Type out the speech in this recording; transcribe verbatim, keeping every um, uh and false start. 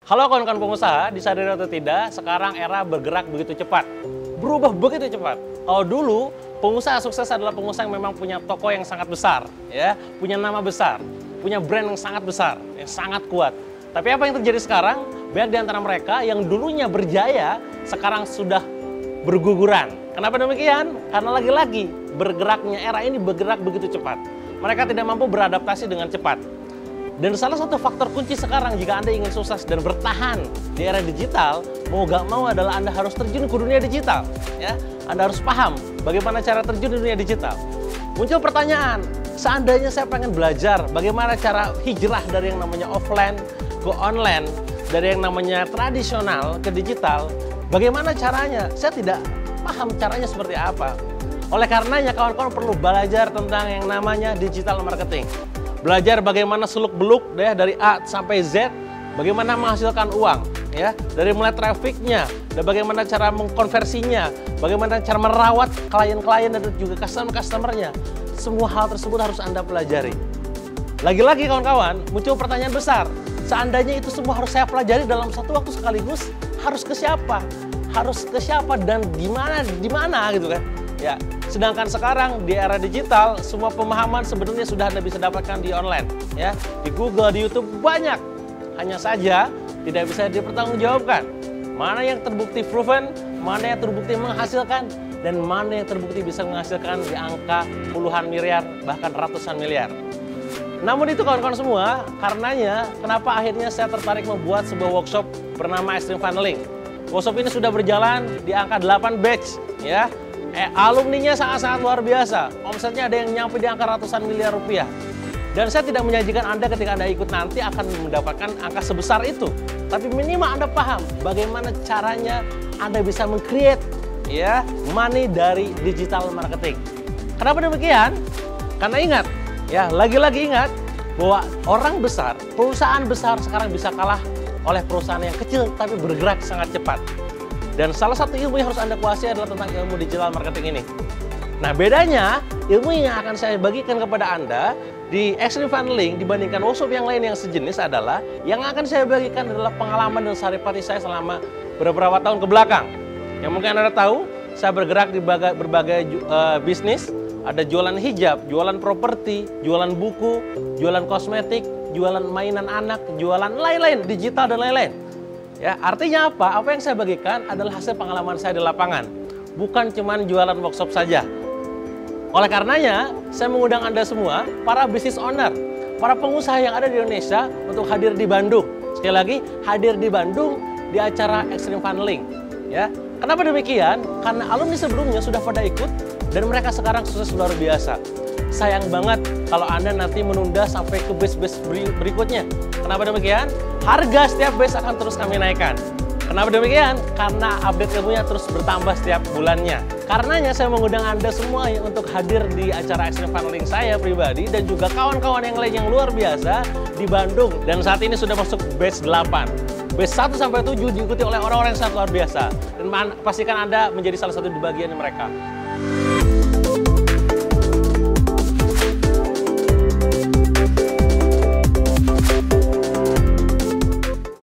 Halo kawan-kawan pengusaha, disadari atau tidak, sekarang era bergerak begitu cepat. Berubah begitu cepat. Kalau dulu, pengusaha sukses adalah pengusaha yang memang punya toko yang sangat besar, ya, punya nama besar, punya brand yang sangat besar, yang sangat kuat. Tapi apa yang terjadi sekarang? Banyak di antara mereka yang dulunya berjaya, sekarang sudah berguguran. Kenapa demikian? Karena lagi-lagi bergeraknya era ini bergerak begitu cepat. Mereka tidak mampu beradaptasi dengan cepat. Dan salah satu faktor kunci sekarang jika Anda ingin sukses dan bertahan di era digital, mau gak mau adalah Anda harus terjun ke dunia digital. Ya, Anda harus paham bagaimana cara terjun di dunia digital. Muncul pertanyaan, seandainya saya pengen belajar bagaimana cara hijrah dari yang namanya offline ke online, dari yang namanya tradisional ke digital, bagaimana caranya? Saya tidak paham caranya seperti apa. Oleh karenanya kawan-kawan perlu belajar tentang yang namanya digital marketing. Belajar bagaimana seluk-beluk ya, dari A sampai Z, bagaimana menghasilkan uang, ya, dari mulai trafficnya, dan bagaimana cara mengkonversinya, bagaimana cara merawat klien-klien dan juga customer-customernya. Semua hal tersebut harus Anda pelajari. Lagi-lagi kawan-kawan, muncul pertanyaan besar. Seandainya itu semua harus saya pelajari dalam satu waktu sekaligus, harus ke siapa? Harus ke siapa dan gimana, di mana gitu kan? Ya, sedangkan sekarang di era digital semua pemahaman sebenarnya sudah Anda bisa dapatkan di online, ya, di Google, di YouTube banyak. Hanya saja tidak bisa dipertanggungjawabkan. Mana yang terbukti proven, mana yang terbukti menghasilkan, dan mana yang terbukti bisa menghasilkan di angka puluhan miliar bahkan ratusan miliar. Namun itu kawan-kawan semua, karenanya kenapa akhirnya saya tertarik membuat sebuah workshop bernama Extreme Funneling. Workshop ini sudah berjalan di angka delapan batch, ya. Eh, alumninya sangat-sangat luar biasa. Omsetnya ada yang nyampe di angka ratusan miliar rupiah. Dan saya tidak menjanjikan Anda ketika Anda ikut nanti akan mendapatkan angka sebesar itu. Tapi minimal Anda paham bagaimana caranya Anda bisa meng-create ya, money dari digital marketing. Kenapa demikian? Karena ingat, ya, lagi-lagi ingat bahwa orang besar, perusahaan besar sekarang bisa kalah oleh perusahaan yang kecil tapi bergerak sangat cepat. Dan salah satu ilmu yang harus Anda kuasai adalah tentang ilmu digital marketing ini. Nah, bedanya ilmu yang akan saya bagikan kepada Anda di Extreme Funneling dibandingkan workshop yang lain yang sejenis adalah yang akan saya bagikan adalah pengalaman dan saripati saya selama beberapa tahun ke belakang. Yang mungkin Anda tahu, saya bergerak di berbagai, berbagai uh, bisnis. Ada jualan hijab, jualan properti, jualan buku, jualan kosmetik, jualan mainan anak, jualan lain-lain, digital dan lain-lain. Ya, artinya apa? Apa yang saya bagikan adalah hasil pengalaman saya di lapangan, bukan cuma jualan workshop saja. Oleh karenanya, saya mengundang Anda semua, para business owner, para pengusaha yang ada di Indonesia untuk hadir di Bandung. Sekali lagi, hadir di Bandung di acara Extreme Funneling. Ya, kenapa demikian? Karena alumni sebelumnya sudah pada ikut dan mereka sekarang sukses luar biasa. Sayang banget kalau Anda nanti menunda sampai ke batch-batch berikutnya. Kenapa demikian? Harga setiap batch akan terus kami naikkan. Kenapa demikian? Karena update ilmunya terus bertambah setiap bulannya. Karenanya saya mengundang Anda semua untuk hadir di acara Extreme Funneling saya pribadi dan juga kawan-kawan yang lain yang luar biasa di Bandung. Dan saat ini sudah masuk batch delapan. Batch satu sampai tujuh diikuti oleh orang-orang yang sangat luar biasa. Dan pastikan Anda menjadi salah satu di bagian mereka.